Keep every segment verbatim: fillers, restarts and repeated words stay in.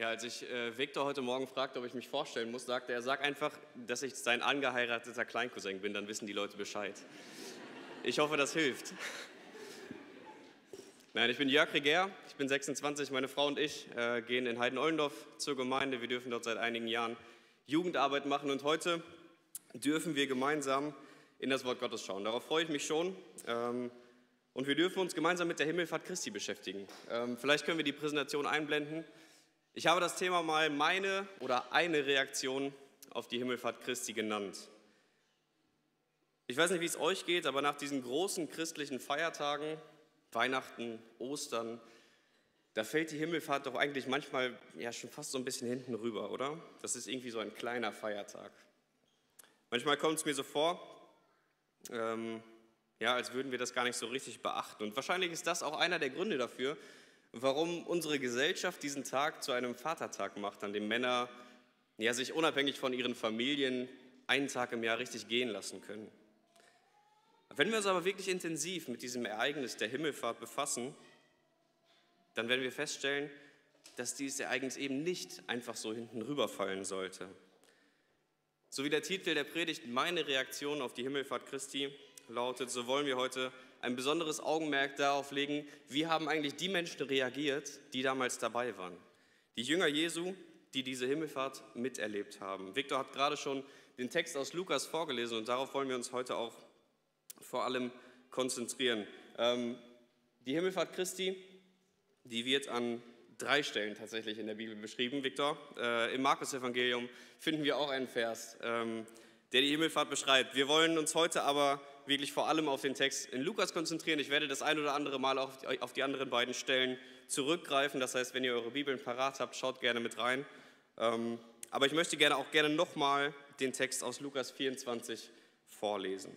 Ja, als ich äh, Victor heute Morgen fragte, ob ich mich vorstellen muss, sagte er, sag einfach, dass ich sein angeheirateter Kleincousin bin, dann wissen die Leute Bescheid. Ich hoffe, das hilft. Nein, ich bin Jörg Reger, ich bin sechsundzwanzig, meine Frau und ich äh, gehen in Heiden-Ollendorf zur Gemeinde. Wir dürfen dort seit einigen Jahren Jugendarbeit machen und heute dürfen wir gemeinsam in das Wort Gottes schauen. Darauf freue ich mich schon. Ähm, und wir dürfen uns gemeinsam mit der Himmelfahrt Christi beschäftigen. Ähm, vielleicht können wir die Präsentation einblenden. Ich habe das Thema mal meine oder eine Reaktion auf die Himmelfahrt Christi genannt. Ich weiß nicht, wie es euch geht, aber nach diesen großen christlichen Feiertagen, Weihnachten, Ostern, da fällt die Himmelfahrt doch eigentlich manchmal ja schon fast so ein bisschen hinten rüber, oder? Das ist irgendwie so ein kleiner Feiertag. Manchmal kommt es mir so vor, ähm, ja, als würden wir das gar nicht so richtig beachten. Und wahrscheinlich ist das auch einer der Gründe dafür, warum unsere Gesellschaft diesen Tag zu einem Vatertag macht, an dem Männer ja, sich unabhängig von ihren Familien einen Tag im Jahr richtig gehen lassen können. Wenn wir uns aber wirklich intensiv mit diesem Ereignis der Himmelfahrt befassen, dann werden wir feststellen, dass dieses Ereignis eben nicht einfach so hinten rüberfallen sollte. So wie der Titel der Predigt Meine Reaktion auf die Himmelfahrt Christi lautet, so wollen wir heute ein besonderes Augenmerk darauf legen, wie haben eigentlich die Menschen reagiert, die damals dabei waren. Die Jünger Jesu, die diese Himmelfahrt miterlebt haben. Victor hat gerade schon den Text aus Lukas vorgelesen und darauf wollen wir uns heute auch vor allem konzentrieren. Ähm, die Himmelfahrt Christi, die wird an drei Stellen tatsächlich in der Bibel beschrieben. Victor, äh, im Markus-Evangelium finden wir auch einen Vers, ähm, der die Himmelfahrt beschreibt. Wir wollen uns heute aber wirklich vor allem auf den Text in Lukas konzentrieren. Ich werde das ein oder andere Mal auch auf die anderen beiden Stellen zurückgreifen. Das heißt, wenn ihr eure Bibeln parat habt, schaut gerne mit rein. Aber ich möchte gerne auch gerne nochmal den Text aus Lukas vierundzwanzig vorlesen.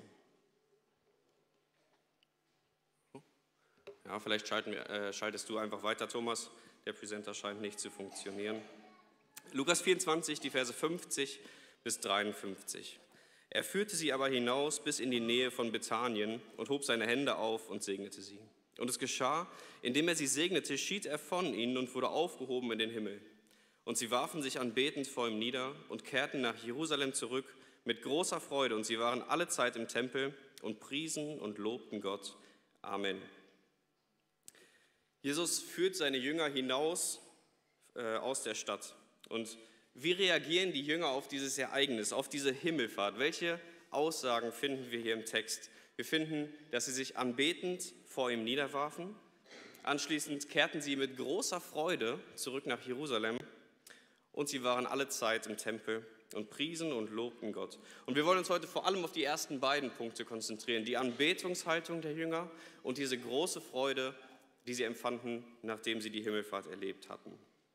Ja, vielleicht schalten wir, äh, schaltest du einfach weiter, Thomas. Der Presenter scheint nicht zu funktionieren. Lukas vierundzwanzig, die Verse fünfzig bis dreiundfünfzig. Er führte sie aber hinaus bis in die Nähe von Bethanien und hob seine Hände auf und segnete sie. Und es geschah, indem er sie segnete, schied er von ihnen und wurde aufgehoben in den Himmel. Und sie warfen sich anbetend vor ihm nieder und kehrten nach Jerusalem zurück mit großer Freude. Und sie waren alle Zeit im Tempel und priesen und lobten Gott. Amen. Jesus führt seine Jünger hinaus äh, aus der Stadt. Und wie reagieren die Jünger auf dieses Ereignis, auf diese Himmelfahrt? Welche Aussagen finden wir hier im Text? Wir finden, dass sie sich anbetend vor ihm niederwarfen. Anschließend kehrten sie mit großer Freude zurück nach Jerusalem. Und sie waren alle Zeit im Tempel und priesen und lobten Gott. Und wir wollen uns heute vor allem auf die ersten beiden Punkte konzentrieren. Die Anbetungshaltung der Jünger und diese große Freude, die sie empfanden, nachdem sie die Himmelfahrt erlebt hatten.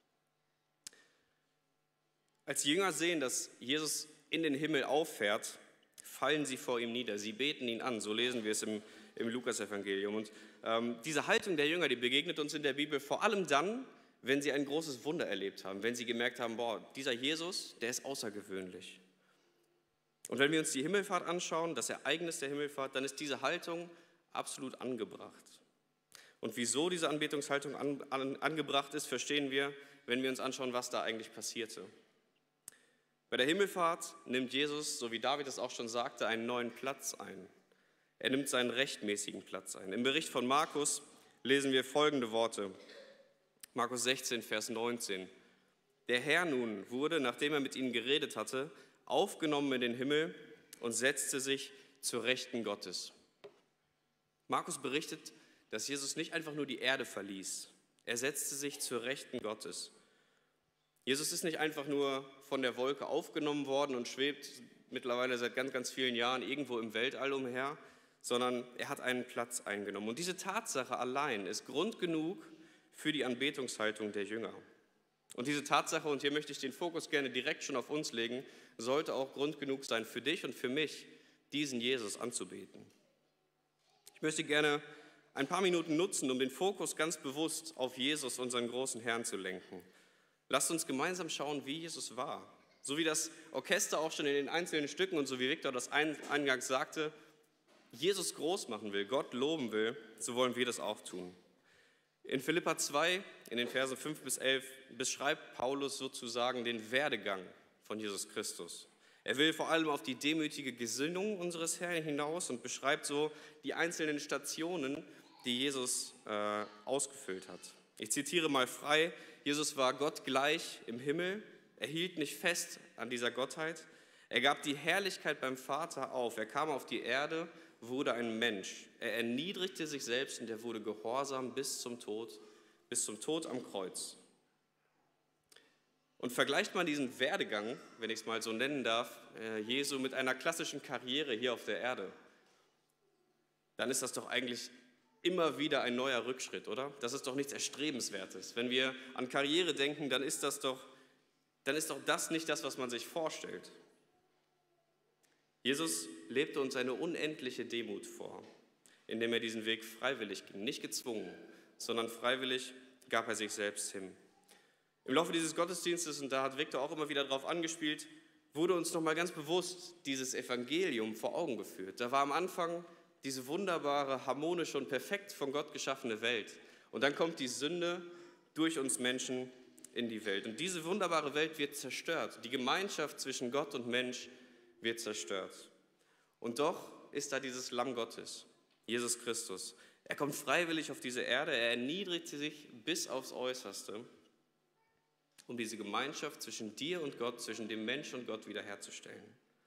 Als die Jünger sehen, dass Jesus in den Himmel auffährt, fallen sie vor ihm nieder. Sie beten ihn an, so lesen wir es im, im Lukas-Evangelium. Und ähm, diese Haltung der Jünger, die begegnet uns in der Bibel vor allem dann, wenn sie ein großes Wunder erlebt haben, wenn sie gemerkt haben, boah, dieser Jesus, der ist außergewöhnlich. Und wenn wir uns die Himmelfahrt anschauen, das Ereignis der Himmelfahrt, dann ist diese Haltung absolut angebracht. Und wieso diese Anbetungshaltung an, an, angebracht ist, verstehen wir, wenn wir uns anschauen, was da eigentlich passierte. Bei der Himmelfahrt nimmt Jesus, so wie David es auch schon sagte, einen neuen Platz ein. Er nimmt seinen rechtmäßigen Platz ein. Im Bericht von Markus lesen wir folgende Worte. Markus sechzehn, Vers neunzehn. Der Herr nun wurde, nachdem er mit ihnen geredet hatte, aufgenommen in den Himmel und setzte sich zur Rechten Gottes. Markus berichtet, dass Jesus nicht einfach nur die Erde verließ. Er setzte sich zur Rechten Gottes. Jesus ist nicht einfach nur von der Wolke aufgenommen worden und schwebt mittlerweile seit ganz, ganz vielen Jahren irgendwo im Weltall umher, sondern er hat einen Platz eingenommen. Und diese Tatsache allein ist Grund genug für die Anbetungshaltung der Jünger. Und diese Tatsache, und hier möchte ich den Fokus gerne direkt schon auf uns legen, sollte auch Grund genug sein für dich und für mich, diesen Jesus anzubeten. Ich möchte gerne ein paar Minuten nutzen, um den Fokus ganz bewusst auf Jesus, unseren großen Herrn, zu lenken. Lasst uns gemeinsam schauen, wie Jesus war. So wie das Orchester auch schon in den einzelnen Stücken und so wie Victor das eingangs sagte, Jesus groß machen will, Gott loben will, so wollen wir das auch tun. In Philipper zwei, in den Versen fünf bis elf, beschreibt Paulus sozusagen den Werdegang von Jesus Christus. Er will vor allem auf die demütige Gesinnung unseres Herrn hinaus und beschreibt so die einzelnen Stationen, die Jesus äh, ausgefüllt hat. Ich zitiere mal frei: Jesus war Gott gleich im Himmel, er hielt nicht fest an dieser Gottheit, er gab die Herrlichkeit beim Vater auf, er kam auf die Erde, wurde ein Mensch, er erniedrigte sich selbst und er wurde gehorsam bis zum Tod, bis zum Tod am Kreuz. Und vergleicht man diesen Werdegang, wenn ich es mal so nennen darf, Jesu mit einer klassischen Karriere hier auf der Erde, dann ist das doch eigentlich immer wieder ein neuer Rückschritt, oder? Das ist doch nichts Erstrebenswertes. Wenn wir an Karriere denken, dann ist das doch, dann ist doch das nicht das, was man sich vorstellt. Jesus lebte uns eine unendliche Demut vor, indem er diesen Weg freiwillig ging, nicht gezwungen, sondern freiwillig gab er sich selbst hin. Im Laufe dieses Gottesdienstes, und da hat Viktor auch immer wieder drauf angespielt, wurde uns nochmal ganz bewusst dieses Evangelium vor Augen geführt. Da war am Anfang diese wunderbare, harmonische und perfekt von Gott geschaffene Welt. Und dann kommt die Sünde durch uns Menschen in die Welt. Und diese wunderbare Welt wird zerstört. Die Gemeinschaft zwischen Gott und Mensch wird zerstört. Und doch ist da dieses Lamm Gottes, Jesus Christus. Er kommt freiwillig auf diese Erde, er erniedrigt sich bis aufs Äußerste, um diese Gemeinschaft zwischen dir und Gott, zwischen dem Mensch und Gott wiederherzustellen.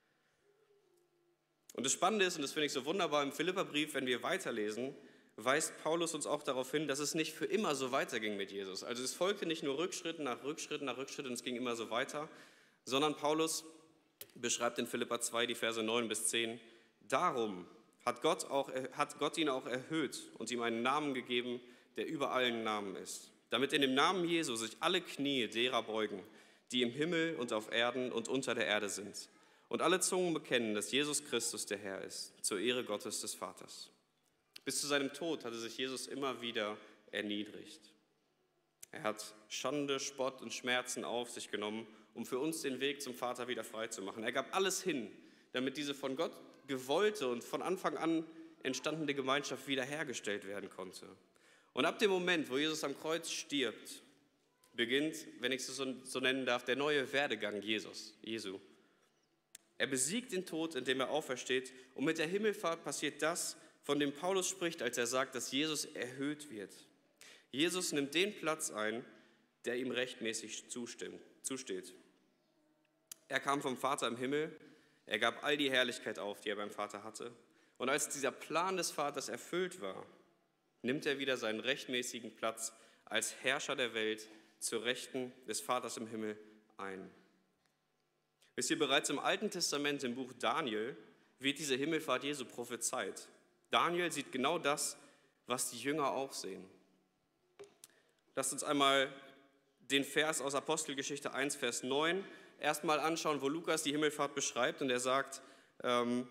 Und das Spannende ist, und das finde ich so wunderbar im Philipperbrief, wenn wir weiterlesen, weist Paulus uns auch darauf hin, dass es nicht für immer so weiterging mit Jesus. Also es folgte nicht nur Rückschritt nach Rückschritt nach Rückschritt und es ging immer so weiter, sondern Paulus beschreibt in Philipper zwei die Verse neun bis zehn, darum hat Gott, auch, hat Gott ihn auch erhöht und ihm einen Namen gegeben, der über allen Namen ist, damit in dem Namen Jesu sich alle Knie derer beugen, die im Himmel und auf Erden und unter der Erde sind, und alle Zungen bekennen, dass Jesus Christus der Herr ist, zur Ehre Gottes des Vaters. Bis zu seinem Tod hatte sich Jesus immer wieder erniedrigt. Er hat Schande, Spott und Schmerzen auf sich genommen, um für uns den Weg zum Vater wieder frei zu machen. Er gab alles hin, damit diese von Gott gewollte und von Anfang an entstandene Gemeinschaft wiederhergestellt werden konnte. Und ab dem Moment, wo Jesus am Kreuz stirbt, beginnt, wenn ich es so, so nennen darf, der neue Werdegang Jesus, Jesu. Er besiegt den Tod, indem er aufersteht, und mit der Himmelfahrt passiert das, von dem Paulus spricht, als er sagt, dass Jesus erhöht wird. Jesus nimmt den Platz ein, der ihm rechtmäßig zustimmt, zusteht. Er kam vom Vater im Himmel, er gab all die Herrlichkeit auf, die er beim Vater hatte. Und als dieser Plan des Vaters erfüllt war, nimmt er wieder seinen rechtmäßigen Platz als Herrscher der Welt zur Rechten des Vaters im Himmel ein. Wisst ihr, bereits im Alten Testament, im Buch Daniel, wird diese Himmelfahrt Jesu prophezeit. Daniel sieht genau das, was die Jünger auch sehen. Lasst uns einmal den Vers aus Apostelgeschichte eins, Vers neun erstmal anschauen, wo Lukas die Himmelfahrt beschreibt. Und er sagt, ähm,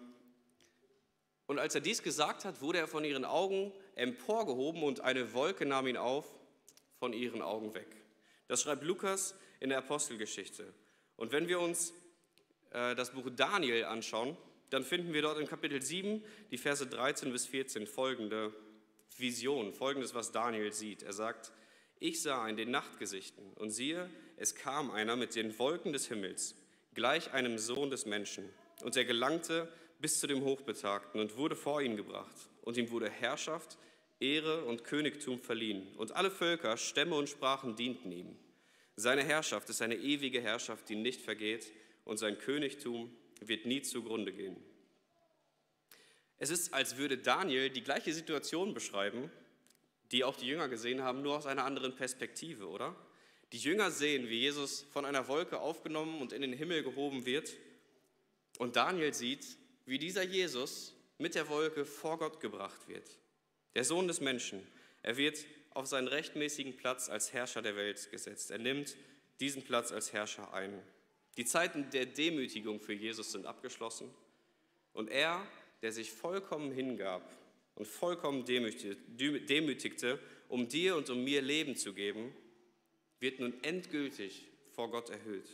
und als er dies gesagt hat, wurde er von ihren Augen emporgehoben und eine Wolke nahm ihn auf, von ihren Augen weg. Das schreibt Lukas in der Apostelgeschichte. Und wenn wir uns äh, das Buch Daniel anschauen, dann finden wir dort in Kapitel sieben die Verse dreizehn bis vierzehn folgende Vision, folgendes, was Daniel sieht. Er sagt, ich sah in den Nachtgesichten und siehe, es kam einer mit den Wolken des Himmels, gleich einem Sohn des Menschen. Und er gelangte bis zu dem Hochbetagten und wurde vor ihn gebracht. Und ihm wurde Herrschaft, Ehre und Königtum verliehen. Und alle Völker, Stämme und Sprachen dienten ihm. Seine Herrschaft ist eine ewige Herrschaft, die nicht vergeht, und sein Königtum wird nie zugrunde gehen. Es ist, als würde Daniel die gleiche Situation beschreiben, die auch die Jünger gesehen haben, nur aus einer anderen Perspektive, oder? Die Jünger sehen, wie Jesus von einer Wolke aufgenommen und in den Himmel gehoben wird. Und Daniel sieht, wie dieser Jesus mit der Wolke vor Gott gebracht wird. Der Sohn des Menschen. Er wird auf seinen rechtmäßigen Platz als Herrscher der Welt gesetzt. Er nimmt diesen Platz als Herrscher ein. Die Zeiten der Demütigung für Jesus sind abgeschlossen. Und er, der sich vollkommen hingab und vollkommen demütigte, um dir und um mir Leben zu geben, wird nun endgültig vor Gott erhöht.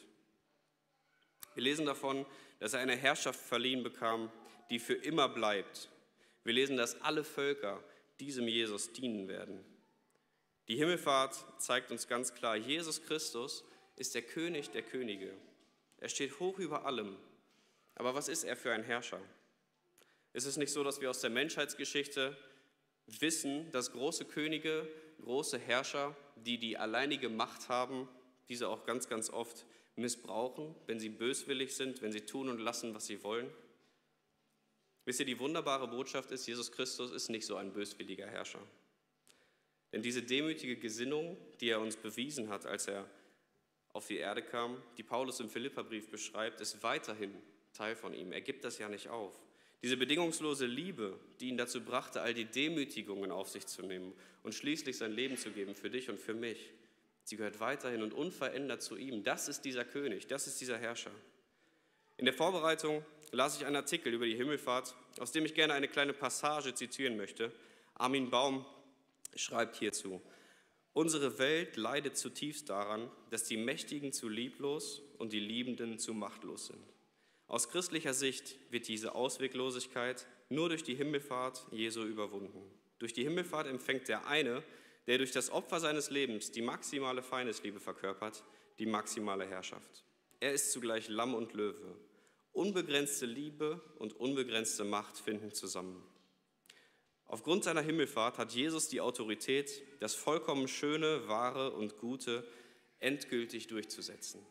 Wir lesen davon, dass er eine Herrschaft verliehen bekam, die für immer bleibt. Wir lesen, dass alle Völker diesem Jesus dienen werden. Die Himmelfahrt zeigt uns ganz klar, Jesus Christus ist der König der Könige. Er steht hoch über allem. Aber was ist er für ein Herrscher? Ist es nicht so, dass wir aus der Menschheitsgeschichte wissen, dass große Könige, große Herrscher, die die alleinige Macht haben, diese auch ganz, ganz oft missbrauchen, wenn sie böswillig sind, wenn sie tun und lassen, was sie wollen? Wisst ihr, die wunderbare Botschaft ist, Jesus Christus ist nicht so ein böswilliger Herrscher. Denn diese demütige Gesinnung, die er uns bewiesen hat, als er auf die Erde kam, die Paulus im Philipperbrief beschreibt, ist weiterhin Teil von ihm. Er gibt das ja nicht auf. Diese bedingungslose Liebe, die ihn dazu brachte, all die Demütigungen auf sich zu nehmen und schließlich sein Leben zu geben für dich und für mich, sie gehört weiterhin und unverändert zu ihm. Das ist dieser König, das ist dieser Herrscher. In der Vorbereitung las ich einen Artikel über die Himmelfahrt, aus dem ich gerne eine kleine Passage zitieren möchte. Armin Baum schreibt hierzu: Unsere Welt leidet zutiefst daran, dass die Mächtigen zu lieblos und die Liebenden zu machtlos sind. Aus christlicher Sicht wird diese Ausweglosigkeit nur durch die Himmelfahrt Jesu überwunden. Durch die Himmelfahrt empfängt der eine, der durch das Opfer seines Lebens die maximale Feindesliebe verkörpert, die maximale Herrschaft. Er ist zugleich Lamm und Löwe. Unbegrenzte Liebe und unbegrenzte Macht finden zusammen. Aufgrund seiner Himmelfahrt hat Jesus die Autorität, das vollkommen Schöne, Wahre und Gute endgültig durchzusetzen.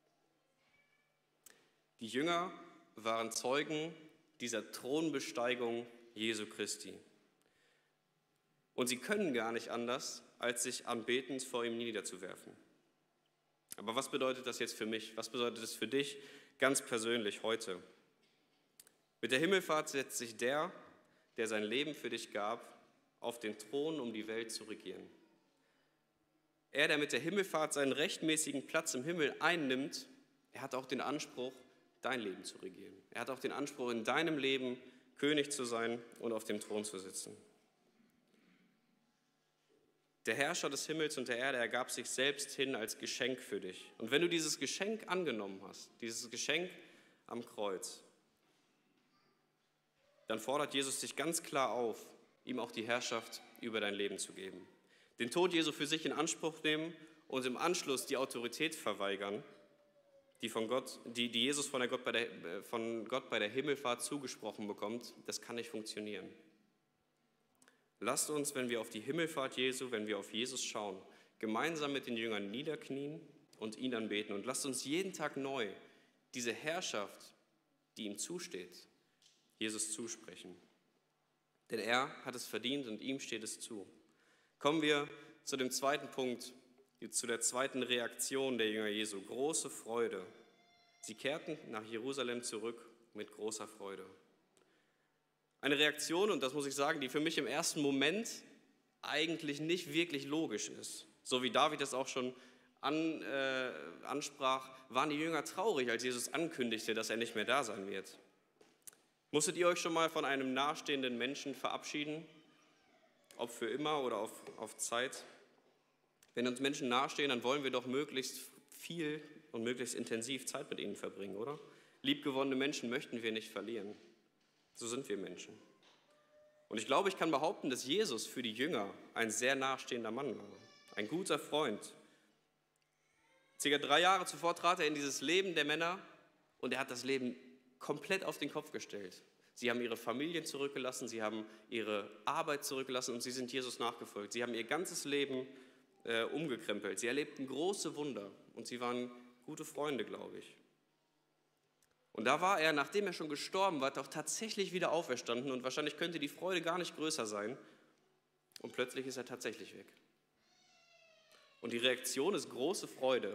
Die Jünger waren Zeugen dieser Thronbesteigung Jesu Christi. Und sie können gar nicht anders, als sich anbetend vor ihm niederzuwerfen. Aber was bedeutet das jetzt für mich? Was bedeutet das für dich ganz persönlich heute? Mit der Himmelfahrt setzt sich der, der sein Leben für dich gab, auf den Thron, um die Welt zu regieren. Er, der mit der Himmelfahrt seinen rechtmäßigen Platz im Himmel einnimmt, er hat auch den Anspruch, dein Leben zu regieren. Er hat auch den Anspruch, in deinem Leben König zu sein und auf dem Thron zu sitzen. Der Herrscher des Himmels und der Erde, er gab sich selbst hin als Geschenk für dich. Und wenn du dieses Geschenk angenommen hast, dieses Geschenk am Kreuz, dann fordert Jesus dich ganz klar auf, ihm auch die Herrschaft über dein Leben zu geben. Den Tod Jesu für sich in Anspruch nehmen und im Anschluss die Autorität verweigern, die, von Gott, die, die Jesus von, der Gott bei der, von Gott bei der Himmelfahrt zugesprochen bekommt, das kann nicht funktionieren. Lasst uns, wenn wir auf die Himmelfahrt Jesu, wenn wir auf Jesus schauen, gemeinsam mit den Jüngern niederknien und ihn anbeten. Und lasst uns jeden Tag neu diese Herrschaft, die ihm zusteht, Jesus zusprechen. Denn er hat es verdient und ihm steht es zu. Kommen wir zu dem zweiten Punkt, zu der zweiten Reaktion der Jünger Jesu. Große Freude. Sie kehrten nach Jerusalem zurück mit großer Freude. Eine Reaktion, und das muss ich sagen, die für mich im ersten Moment eigentlich nicht wirklich logisch ist. So wie David das auch schon an, äh, ansprach, waren die Jünger traurig, als Jesus ankündigte, dass er nicht mehr da sein wird. Musstet ihr euch schon mal von einem nahestehenden Menschen verabschieden? Ob für immer oder auf, auf Zeit? Wenn uns Menschen nahestehen, dann wollen wir doch möglichst viel und möglichst intensiv Zeit mit ihnen verbringen, oder? Liebgewonnene Menschen möchten wir nicht verlieren. So sind wir Menschen. Und ich glaube, ich kann behaupten, dass Jesus für die Jünger ein sehr nahestehender Mann war. Ein guter Freund. Circa drei Jahre zuvor trat er in dieses Leben der Männer und er hat das Leben komplett auf den Kopf gestellt. Sie haben ihre Familien zurückgelassen, sie haben ihre Arbeit zurückgelassen und sie sind Jesus nachgefolgt. Sie haben ihr ganzes Leben äh, umgekrempelt. Sie erlebten große Wunder und sie waren gute Freunde, glaube ich. Und da war er, nachdem er schon gestorben war, auch tatsächlich wieder auferstanden und wahrscheinlich könnte die Freude gar nicht größer sein. Und plötzlich ist er tatsächlich weg. Und die Reaktion ist große Freude.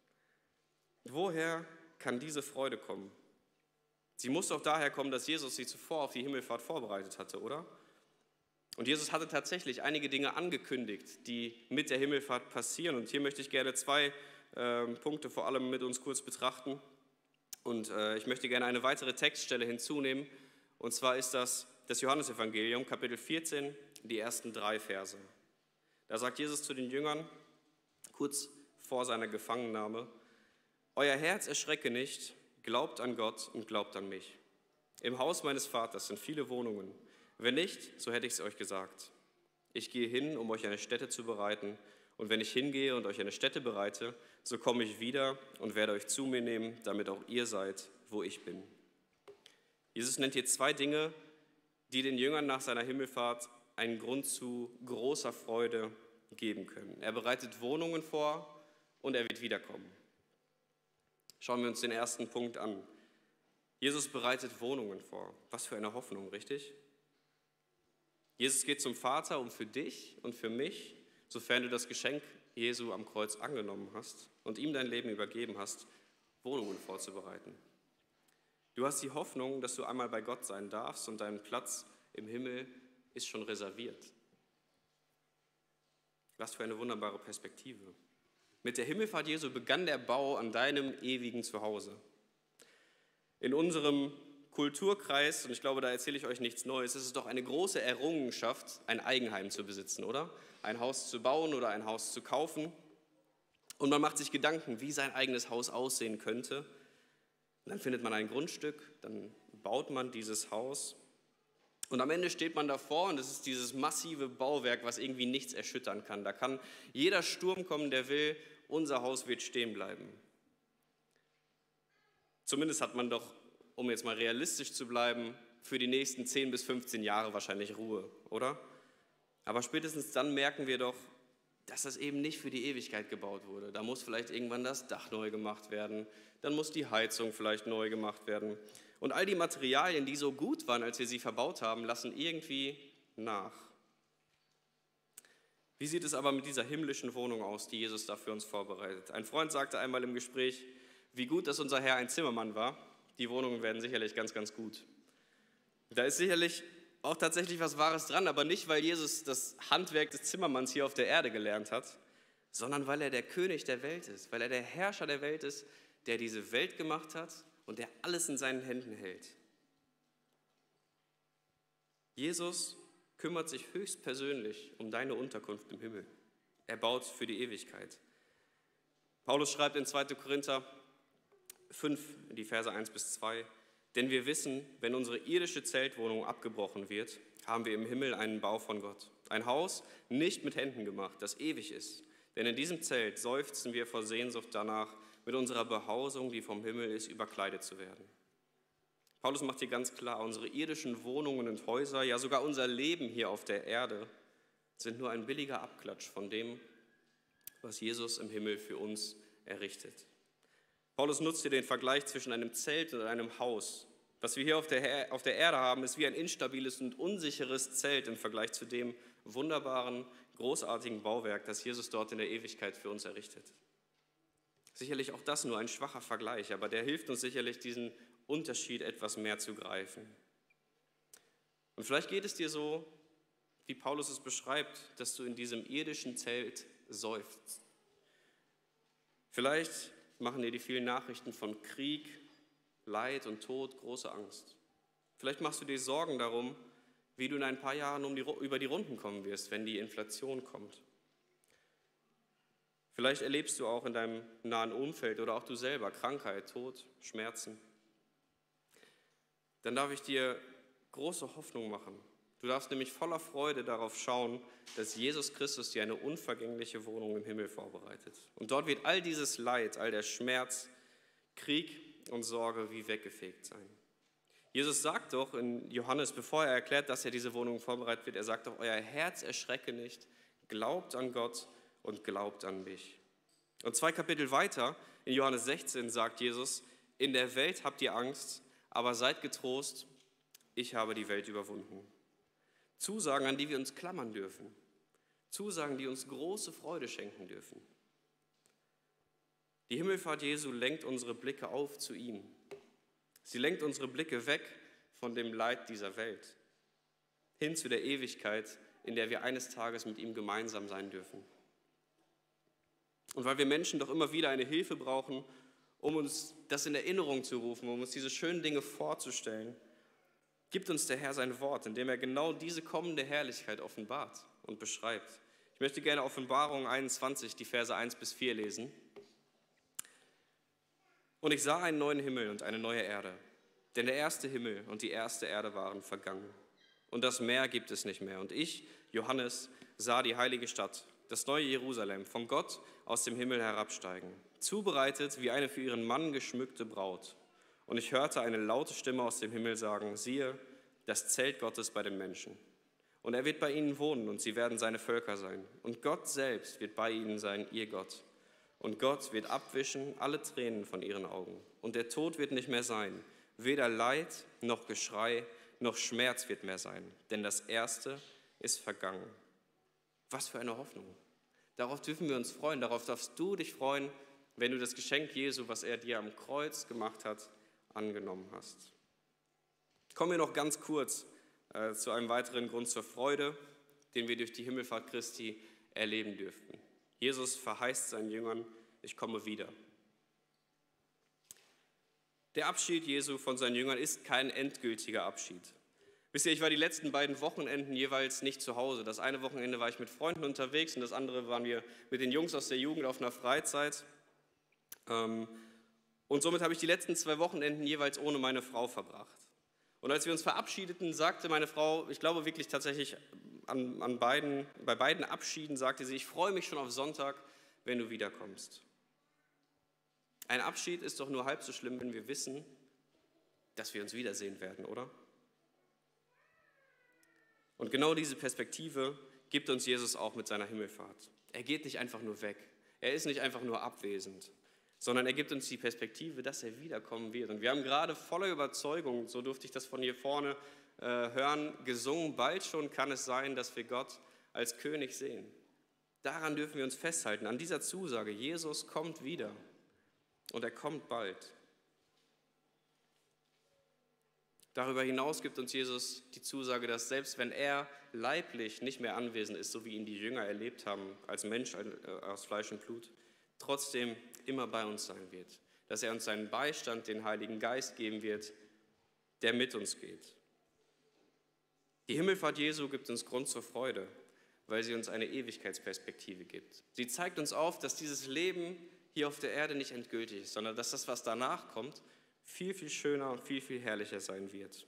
Woher kann diese Freude kommen? Sie muss auch daher kommen, dass Jesus sie zuvor auf die Himmelfahrt vorbereitet hatte, oder? Und Jesus hatte tatsächlich einige Dinge angekündigt, die mit der Himmelfahrt passieren. Und hier möchte ich gerne zwei äh, Punkte vor allem mit uns kurz betrachten. Und äh, ich möchte gerne eine weitere Textstelle hinzunehmen. Und zwar ist das das Johannesevangelium, Kapitel vierzehn, die ersten drei Verse. Da sagt Jesus zu den Jüngern, kurz vor seiner Gefangennahme: Euer Herz erschrecke nicht, glaubt an Gott und glaubt an mich. Im Haus meines Vaters sind viele Wohnungen. Wenn nicht, so hätte ich es euch gesagt. Ich gehe hin, um euch eine Stätte zu bereiten. Und wenn ich hingehe und euch eine Stätte bereite, so komme ich wieder und werde euch zu mir nehmen, damit auch ihr seid, wo ich bin. Jesus nennt hier zwei Dinge, die den Jüngern nach seiner Himmelfahrt einen Grund zu großer Freude geben können. Er bereitet Wohnungen vor und er wird wiederkommen. Schauen wir uns den ersten Punkt an. Jesus bereitet Wohnungen vor. Was für eine Hoffnung, richtig? Jesus geht zum Vater, um für dich und für mich, sofern du das Geschenk Jesu am Kreuz angenommen hast und ihm dein Leben übergeben hast, Wohnungen vorzubereiten. Du hast die Hoffnung, dass du einmal bei Gott sein darfst und dein Platz im Himmel ist schon reserviert. Was für eine wunderbare Perspektive. Mit der Himmelfahrt Jesu begann der Bau an deinem ewigen Zuhause. In unserem Kulturkreis, und ich glaube, da erzähle ich euch nichts Neues, ist es doch eine große Errungenschaft, ein Eigenheim zu besitzen, oder? Ein Haus zu bauen oder ein Haus zu kaufen. Und man macht sich Gedanken, wie sein eigenes Haus aussehen könnte. Und dann findet man ein Grundstück, dann baut man dieses Haus. Und am Ende steht man davor und es ist dieses massive Bauwerk, was irgendwie nichts erschüttern kann. Da kann jeder Sturm kommen, der will, unser Haus wird stehen bleiben. Zumindest hat man doch, um jetzt mal realistisch zu bleiben, für die nächsten zehn bis fünfzehn Jahre wahrscheinlich Ruhe, oder? Aber spätestens dann merken wir doch, dass das eben nicht für die Ewigkeit gebaut wurde. Da muss vielleicht irgendwann das Dach neu gemacht werden, dann muss die Heizung vielleicht neu gemacht werden. Und all die Materialien, die so gut waren, als wir sie verbaut haben, lassen irgendwie nach. Wie sieht es aber mit dieser himmlischen Wohnung aus, die Jesus da für uns vorbereitet? Ein Freund sagte einmal im Gespräch, wie gut, dass unser Herr ein Zimmermann war. Die Wohnungen werden sicherlich ganz, ganz gut. Da ist sicherlich auch tatsächlich was Wahres dran, aber nicht, weil Jesus das Handwerk des Zimmermanns hier auf der Erde gelernt hat, sondern weil er der König der Welt ist, weil er der Herrscher der Welt ist, der diese Welt gemacht hat und der alles in seinen Händen hält. Jesus kümmert sich höchstpersönlich um deine Unterkunft im Himmel. Er baut für die Ewigkeit. Paulus schreibt in zweiter Korinther fünf, die Verse eins bis zwei, denn wir wissen, wenn unsere irdische Zeltwohnung abgebrochen wird, haben wir im Himmel einen Bau von Gott. Ein Haus, nicht mit Händen gemacht, das ewig ist. Denn in diesem Zelt seufzen wir vor Sehnsucht danach, mit unserer Behausung, die vom Himmel ist, überkleidet zu werden. Paulus macht hier ganz klar, unsere irdischen Wohnungen und Häuser, ja sogar unser Leben hier auf der Erde, sind nur ein billiger Abklatsch von dem, was Jesus im Himmel für uns errichtet. Paulus nutzt hier den Vergleich zwischen einem Zelt und einem Haus. Was wir hier auf der, auf der Erde haben, ist wie ein instabiles und unsicheres Zelt im Vergleich zu dem wunderbaren, großartigen Bauwerk, das Jesus dort in der Ewigkeit für uns errichtet. Sicherlich auch das nur ein schwacher Vergleich, aber der hilft uns sicherlich, diesen Unterschied etwas mehr zu greifen. Und vielleicht geht es dir so, wie Paulus es beschreibt, dass du in diesem irdischen Zelt seufzt. Vielleicht machen dir die vielen Nachrichten von Krieg, Leid und Tod große Angst. Vielleicht machst du dir Sorgen darum, wie du in ein paar Jahren um die, über die Runden kommen wirst, wenn die Inflation kommt. Vielleicht erlebst du auch in deinem nahen Umfeld oder auch du selber Krankheit, Tod, Schmerzen. Dann darf ich dir große Hoffnung machen. Du darfst nämlich voller Freude darauf schauen, dass Jesus Christus dir eine unvergängliche Wohnung im Himmel vorbereitet. Und dort wird all dieses Leid, all der Schmerz, Krieg und Sorge wie weggefegt sein. Jesus sagt doch in Johannes, bevor er erklärt, dass er diese Wohnung vorbereitet wird, er sagt doch, euer Herz erschrecke nicht, glaubt an Gott und glaubt an mich. Und zwei Kapitel weiter, in Johannes sechzehn, sagt Jesus, in der Welt habt ihr Angst, aber seid getrost, ich habe die Welt überwunden. Zusagen, an die wir uns klammern dürfen. Zusagen, die uns große Freude schenken dürfen. Die Himmelfahrt Jesu lenkt unsere Blicke auf zu ihm. Sie lenkt unsere Blicke weg von dem Leid dieser Welt, hin zu der Ewigkeit, in der wir eines Tages mit ihm gemeinsam sein dürfen. Und weil wir Menschen doch immer wieder eine Hilfe brauchen, um uns das in Erinnerung zu rufen, um uns diese schönen Dinge vorzustellen, gibt uns der Herr sein Wort, in dem er genau diese kommende Herrlichkeit offenbart und beschreibt. Ich möchte gerne Offenbarung einundzwanzig, die Verse eins bis vier lesen. Und ich sah einen neuen Himmel und eine neue Erde, denn der erste Himmel und die erste Erde waren vergangen. Und das Meer gibt es nicht mehr. Und ich, Johannes, sah die heilige Stadt, das neue Jerusalem, von Gott aus dem Himmel herabsteigen, zubereitet wie eine für ihren Mann geschmückte Braut. Und ich hörte eine laute Stimme aus dem Himmel sagen, siehe, das Zelt Gottes bei den Menschen. Und er wird bei ihnen wohnen und sie werden seine Völker sein. Und Gott selbst wird bei ihnen sein, ihr Gott. Und Gott wird abwischen alle Tränen von ihren Augen. Und der Tod wird nicht mehr sein. Weder Leid, noch Geschrei, noch Schmerz wird mehr sein. Denn das Erste ist vergangen. Was für eine Hoffnung. Darauf dürfen wir uns freuen. Darauf darfst du dich freuen, wenn du das Geschenk Jesu, was er dir am Kreuz gemacht hat, angenommen hast. Kommen wir noch ganz kurz äh, zu einem weiteren Grund zur Freude, den wir durch die Himmelfahrt Christi erleben dürften. Jesus verheißt seinen Jüngern, ich komme wieder. Der Abschied Jesu von seinen Jüngern ist kein endgültiger Abschied. Wisst ihr, ich war die letzten beiden Wochenenden jeweils nicht zu Hause. Das eine Wochenende war ich mit Freunden unterwegs und das andere waren wir mit den Jungs aus der Jugend auf einer Freizeit. Und somit habe ich die letzten zwei Wochenenden jeweils ohne meine Frau verbracht. Und als wir uns verabschiedeten, sagte meine Frau, ich glaube wirklich tatsächlich an, an beiden, bei beiden Abschieden, sagte sie, ich freue mich schon auf Sonntag, wenn du wiederkommst. Ein Abschied ist doch nur halb so schlimm, wenn wir wissen, dass wir uns wiedersehen werden, oder? Und genau diese Perspektive gibt uns Jesus auch mit seiner Himmelfahrt. Er geht nicht einfach nur weg, er ist nicht einfach nur abwesend, sondern er gibt uns die Perspektive, dass er wiederkommen wird. Und wir haben gerade voller Überzeugung, so durfte ich das von hier vorne äh, hören, gesungen, bald schon kann es sein, dass wir Gott als König sehen. Daran dürfen wir uns festhalten, an dieser Zusage, Jesus kommt wieder und er kommt bald. Darüber hinaus gibt uns Jesus die Zusage, dass selbst wenn er leiblich nicht mehr anwesend ist, so wie ihn die Jünger erlebt haben, als Mensch aus Fleisch und Blut, trotzdem immer bei uns sein wird. Dass er uns seinen Beistand, den Heiligen Geist geben wird, der mit uns geht. Die Himmelfahrt Jesu gibt uns Grund zur Freude, weil sie uns eine Ewigkeitsperspektive gibt. Sie zeigt uns auf, dass dieses Leben hier auf der Erde nicht endgültig ist, sondern dass das, was danach kommt, viel, viel schöner und viel, viel herrlicher sein wird.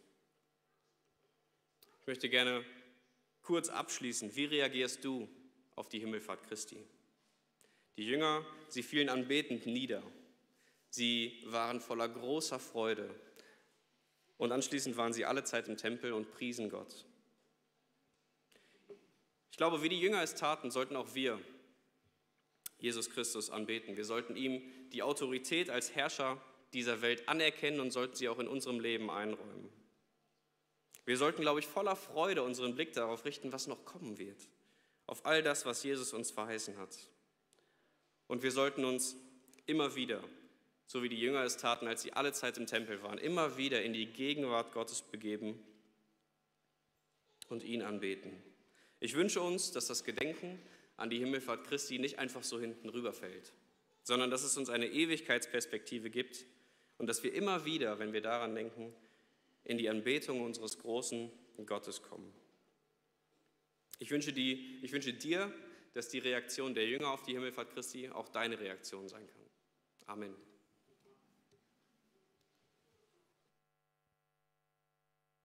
Ich möchte gerne kurz abschließen. Wie reagierst du auf die Himmelfahrt Christi? Die Jünger, sie fielen anbetend nieder. Sie waren voller großer Freude. Und anschließend waren sie alle Zeit im Tempel und priesen Gott. Ich glaube, wie die Jünger es taten, sollten auch wir Jesus Christus anbeten. Wir sollten ihm die Autorität als Herrscher dieser Welt anerkennen und sollten sie auch in unserem Leben einräumen. Wir sollten, glaube ich, voller Freude unseren Blick darauf richten, was noch kommen wird, auf all das, was Jesus uns verheißen hat. Und wir sollten uns immer wieder, so wie die Jünger es taten, als sie alle Zeit im Tempel waren, immer wieder in die Gegenwart Gottes begeben und ihn anbeten. Ich wünsche uns, dass das Gedenken an die Himmelfahrt Christi nicht einfach so hinten rüberfällt, sondern dass es uns eine Ewigkeitsperspektive gibt und dass wir immer wieder, wenn wir daran denken, in die Anbetung unseres großen Gottes kommen. Ich wünsche, die, ich wünsche dir, dass die Reaktion der Jünger auf die Himmelfahrt Christi auch deine Reaktion sein kann. Amen.